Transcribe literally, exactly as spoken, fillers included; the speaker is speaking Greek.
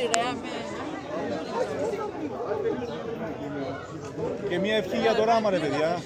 Και μια ευχή για το ράμα, ρε παιδιά.